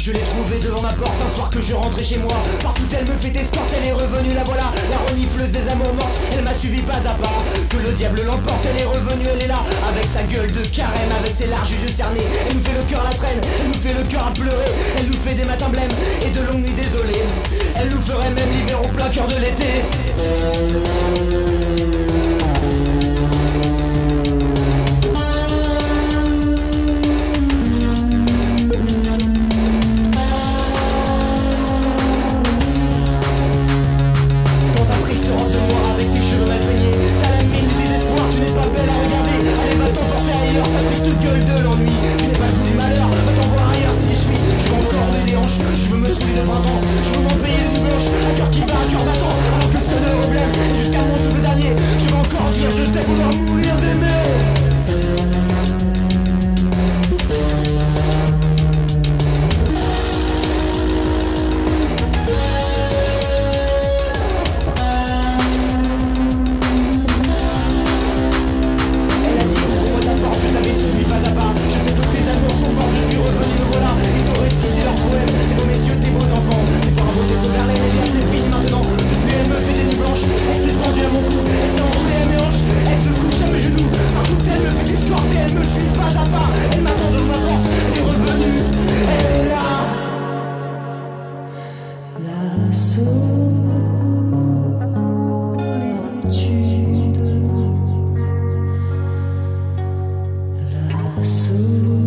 Je l'ai trouvée devant ma porte un soir que je rentrais chez moi. Partout elle me fait escorte, elle est revenue, la voilà, la renifleuse des amours mortes. Elle m'a suivi pas à pas, que le diable l'emporte. Elle est revenue, elle est là, avec sa gueule de carême, avec ses larges yeux cernés. Elle nous fait le cœur à la traîne, elle nous fait le cœur à pleurer. Elle nous fait des matins blêmes et de longues nuits désolées. Elle nous ferait même l'hiver au plein cœur de l'été. Solitude, la solitude.